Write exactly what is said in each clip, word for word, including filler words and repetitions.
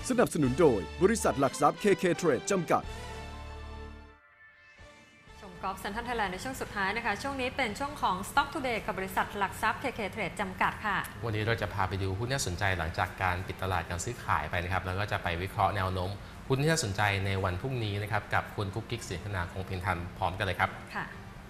สนับสนุนโดยบริษัทหลักทรัพย์ เค เค Trade จำกัดชมกอล์ฟเซ็นทรัลไทยแลนด์ในช่วงสุดท้ายนะคะช่วงนี้เป็นช่วงของ Stock Today กับบริษัทหลักทรัพย์ เค เค Trade จำกัดค่ะวันนี้เราจะพาไปดูหุ้นน่าสนใจหลังจากการปิดตลาดการซื้อขายไปนะครับแล้วก็จะไปวิเคราะห์แนวโน้มหุ้นที่น่าสนใจในวันพรุ่งนี้นะครับกับคุณกุ๊กกิ๊ก สินธนาคงเพียรธรรมพร้อมกันเลยครับค่ะ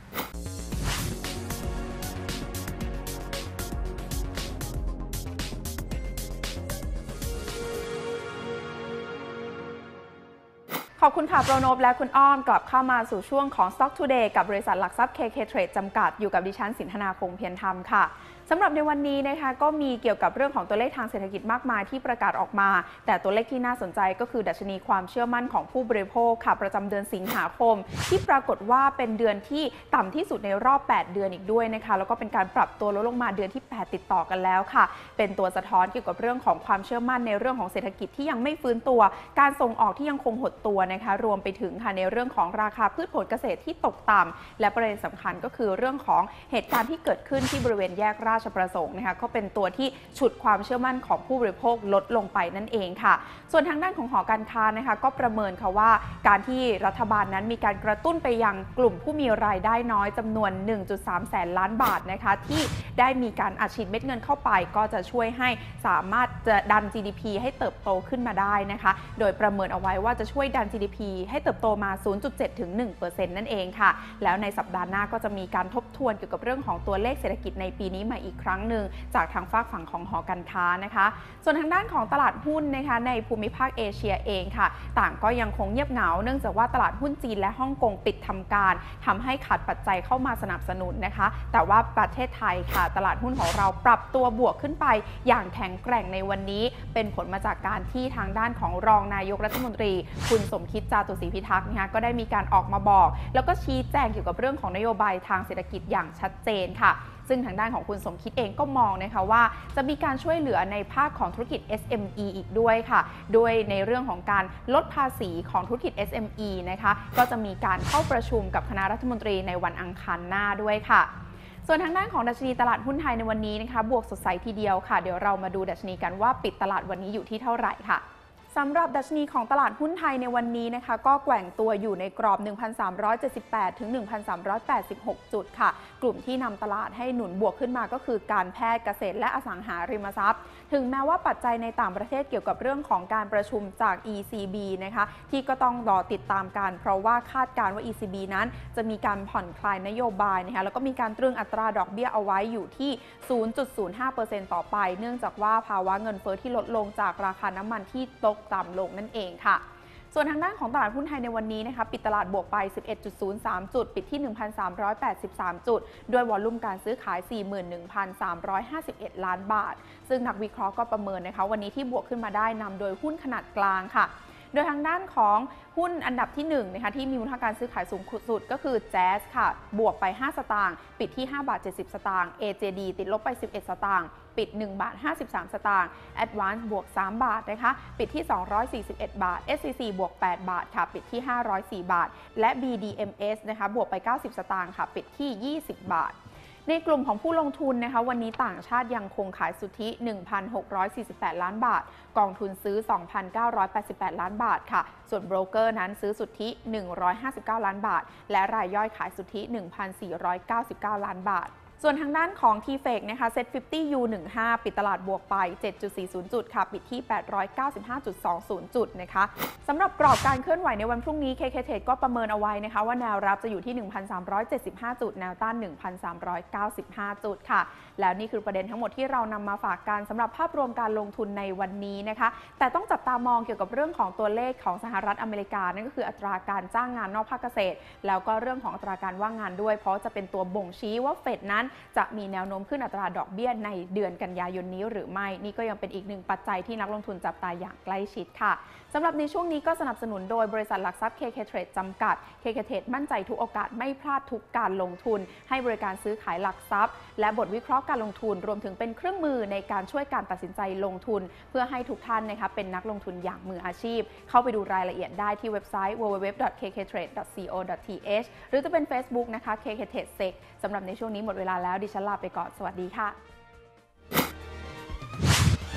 ขอบคุณค่ะโปรโนบและคุณอ้อมกลับเข้ามาสู่ช่วงของ Stock Today กับบริษัทหลักทรัพย์ เค เค Trade จำกัดอยู่กับดิฉันสินธนาคงเพียรธรรมค่ะสำหรับในวันนี้นะคะก็มีเกี่ยวกับเรื่องของตัวเลขทางเศรษฐกิจมากมายที่ประกาศออกมาแต่ตัวเลขที่น่าสนใจก็คือดัชนีความเชื่อมั่นของผู้บริโภคค่ะประจำเดือนสิงหาคมที่ปรากฏว่าเป็นเดือนที่ต่ำที่สุดในรอบแปดเดือนอีกด้วยนะคะแล้วก็เป็นการปรับตัวลดลงมาเดือนที่แปดติดต่อกันแล้วค่ะเป็นตัวสะท้อนเกี่ยวกับเรื่องของความเชื่อมั่นในเรื่องของเศรษฐกิจที่ยังไม่ฟื้นตัวการส่งออกที่ยังคงหดตัวนะคะรวมไปถึงค่ะในเรื่องของราคาพืชผลเกษตรที่ตกต่ำและประเด็นสำคัญก็คือเรื่องของเหตุการณ์ที่เกิดขึ้นที่บริเวณแยกราชประสงค์นะคะก็เป็นตัวที่ฉุดความเชื่อมั่นของผู้บริโภคลดลงไปนั่นเองค่ะส่วนทางด้านของหอการค้านะคะก็ประเมินค่ะว่าการที่รัฐบาลนั้นมีการกระตุ้นไปยังกลุ่มผู้มีรายได้น้อยจำนวน หนึ่งจุดสาม แสนล้านบาทนะคะที่ได้มีการอัดฉีดเม็ดเงินเข้าไปก็จะช่วยให้สามารถจะดัน จี ดี พี ให้เติบโตขึ้นมาได้นะคะโดยประเมินเอาไว้ว่าจะช่วยดัน จี ดี พี ให้เติบโตมา ศูนย์จุดเจ็ด ถึง หนึ่งเปอร์เซ็นต์ นั่นเองค่ะแล้วในสัปดาห์หน้าก็จะมีการทบทวนเกี่ยวกับเรื่องของตัวเลขเศรษฐกิจในปีนี้ใหม่อีกครั้งหนึ่งจากทางฝากฝั่งของหอการค้านะคะส่วนทางด้านของตลาดหุ้นนะคะในภูมิภาคเอเชียเองค่ะต่างก็ยังคงเงียบเหงาเนื่องจากว่าตลาดหุ้นจีนและฮ่องกงปิดทำการทำให้ขาดปัจจัยเข้ามาสนับสนุนนะคะแต่ว่าประเทศไทยค่ะตลาดหุ้นของเราปรับตัวบวกขึ้นไปอย่างแข็งแกร่งในวันนี้เป็นผลมาจากการที่ทางด้านของรองนายกรัฐมนตรีคุณสมคิดจาตุศรีพิทักษ์นะคะก็ได้มีการออกมาบอกแล้วก็ชี้แจงเกี่ยวกับเรื่องของนโยบายทางเศรษฐกิจอย่างชัดเจนค่ะซึ่งทางด้านของคุณสมคิดเองก็มองนะคะว่าจะมีการช่วยเหลือในภาคของธุรกิจ เอส เอ็ม อี อีกด้วยค่ะด้วยในเรื่องของการลดภาษีของธุรกิจ เอส เอ็ม อี นะคะก็จะมีการเข้าประชุมกับคณะรัฐมนตรีในวันอังคารหน้าด้วยค่ะส่วนทางด้านของดัชนีตลาดหุ้นไทยในวันนี้นะคะบวกสดใสทีเดียวค่ะเดี๋ยวเรามาดูดัชนีกันว่าปิดตลาดวันนี้อยู่ที่เท่าไหร่ค่ะสำหรับดัชนีของตลาดหุ้นไทยในวันนี้นะคะก็แกว่งตัวอยู่ในกรอบ หนึ่งพันสามร้อยเจ็ดสิบแปด ถึง หนึ่งพันสามร้อยแปดสิบหก จุดค่ะกลุ่มที่นำตลาดให้หนุนบวกขึ้นมาก็คือการแพทย์เกษตรและอสังหาริมทรัพย์ถึงแม้ว่าปัจจัยในต่างประเทศเกี่ยวกับเรื่องของการประชุมจาก อี ซี บี นะคะที่ก็ต้องรอติดตามกันเพราะว่าคาดการณ์ว่า อี ซี บี นั้นจะมีการผ่อนคลายนโยบายนะคะแล้วก็มีการตรึงอัตราดอกเบี้ยเอาไว้อยู่ที่ ศูนย์จุดศูนย์ห้าเปอร์เซ็นต์ ต่อไปเนื่องจากว่าภาวะเงินเฟ้อที่ลดลงจากราคาน้ำมันที่ตกต่ำลงนั่นเองค่ะส่วนทางด้านของตลาดหุ้นไทยในวันนี้นะคะปิดตลาดบวกไป สิบเอ็ดจุดศูนย์สาม จุดปิดที่ หนึ่งพันสามร้อยแปดสิบสาม จุดด้วยวอลุ่มการซื้อขาย สี่หมื่นหนึ่งพันสามร้อยห้าสิบเอ็ด ล้านบาทซึ่งนักวิเคราะห์ก็ประเมินนะคะวันนี้ที่บวกขึ้นมาได้นำโดยหุ้นขนาดกลางค่ะโดยทางด้านของหุ้นอันดับที่หนึ่งนะคะที่มีมูลค่าการซื้อขายสูงสุดก็คือแจ๊สค่ะบวกไปห้าสตางค์ปิดที่ห้าบาทเจ็ดสิบสตางค์ เอ เจ ดี ติดลบไปสิบเอ็ดสตางค์ปิดหนึ่งบาทห้าสิบสามสตางค์ Advance บวกสามบาทนะคะปิดที่สองร้อยสี่สิบเอ็ดบาท เอส ซี ซี บวกแปดบาทค่ะปิดที่ห้าร้อยสี่บาทและ บี ดี เอ็ม เอส นะคะบวกไปเก้าสิบสตางค์ค่ะปิดที่ยี่สิบบาทในกลุ่มของผู้ลงทุนนะคะวันนี้ต่างชาติยังคงขายสุทธิ หนึ่งพันหกร้อยสี่สิบแปด ล้านบาทกองทุนซื้อ สองพันเก้าร้อยแปดสิบแปด ล้านบาทค่ะส่วนโบรกเกอร์นั้นซื้อสุทธิหนึ่งร้อยห้าสิบเก้าล้านบาทและรายย่อยขายสุทธิ หนึ่งพันสี่ร้อยเก้าสิบเก้า ล้านบาทส่วนทางด้านของ ที เฟก นะคะ เซ็ต ห้าสิบ ยู สิบห้า ปิดตลาดบวกไป เจ็ดจุดสี่ศูนย์ จุดค่ะปิดที่ แปดร้อยเก้าสิบห้าจุดสองศูนย์ จุดนะคะสำหรับกรอบการเคลื่อนไหวในวันพรุ่งนี้ เค เค Trade ก็ประเมินเอาไว้นะคะว่าแนวรับจะอยู่ที่ หนึ่งพันสามร้อยเจ็ดสิบห้า จุดแนวต้าน หนึ่งพันสามร้อยเก้าสิบห้า จุดค่ะแล้วนี่คือประเด็นทั้งหมดที่เรานำมาฝากกันสำหรับภาพรวมการลงทุนในวันนี้นะคะแต่ต้องจับตามองเกี่ยวกับเรื่องของตัวเลขของสหรัฐอเมริกานั่นก็คืออัตราการจ้างงานนอกภาคเกษตรแล้วก็เรื่องของอัตราการว่างงานด้วยเพราะจะเป็นตัวบ่งชี้ว่าเฟดนั้นจะมีแนวโน้มขึ้นอัตราดอกเบี้ยในเดือนกันยายนนี้หรือไม่นี่ก็ยังเป็นอีกหนึ่งปัจจัยที่นักลงทุนจับตาอย่างใกล้ชิดค่ะสำหรับในช่วงนี้ก็สนับสนุนโดยบริษัทหลักทรัพย์ เค เค Trade จำกัด เค เค Trade มั่นใจทุกโอกาสไม่พลาดทุกการลงทุนให้บริการซื้อขายหลักทรัพย์และบทวิเคราะห์การลงทุนรวมถึงเป็นเครื่องมือในการช่วยการตัดสินใจลงทุนเพื่อให้ทุกท่านนะคะเป็นนักลงทุนอย่างมืออาชีพเข้าไปดูรายละเอียดได้ที่เว็บไซต์ ดับเบิลยู ดับเบิลยู ดับเบิลยู ดอท เค เค เทรด ดอท ซี โอ ดอท ที เอช หรือจะเป็น Facebook นะคะ เค เค Trade เซก สำหรับในช่วงนี้หมดเวลาแล้วดิฉันลาไปก่อนสวัสดีค่ะ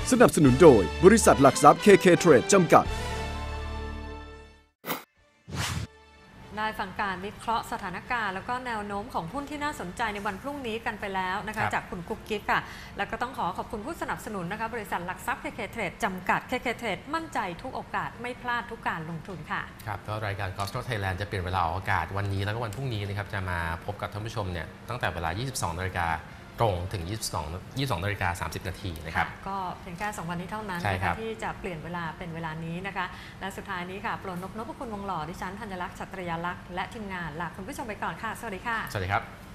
สนับสนุนโดยบริษัทหลักทรัพย์ เค เค Trade จำกัดได้ฟังการวิเคราะห์สถานการณ์แล้วก็แนวโน้มของหุ้นที่น่าสนใจในวันพรุ่งนี้กันไปแล้วนะคะจากคุณกุ๊กกิ๊กค่ะแล้วก็ต้องขอขอบคุณผู้สนับสนุนนะคะบริษัทหลักทรัพย์ เค เค Trade จำกัด เค เค Trade มั่นใจทุกโอกาสไม่พลาดทุกการลงทุนค่ะครับก็รายการ Ghost Stock Thailand จะเปลี่ยนเวลาออกอากาศวันนี้แล้วก็วันพรุ่งนี้นะครับจะมาพบกับท่านผู้ชมเนี่ยตั้งแต่เวลา ยี่สิบสองนาฬิกาตรงถึง ยี่สิบสอง ยี่สิบสองนาฬิกาสามสิบนาทีนะครับก็เพียงแค่สองวันนี้เท่านั้นนะคะที่จะเปลี่ยนเวลาเป็นเวลานี้นะคะและสุดท้ายนี้ค่ะปรนนพนพคุณวงหล่อดิฉันธัญลักษณ์ชัตรยาลักษณ์และทีมงานลาคุณผู้ชมไปก่อนค่ะสวัสดีค่ะสวัสดีครับ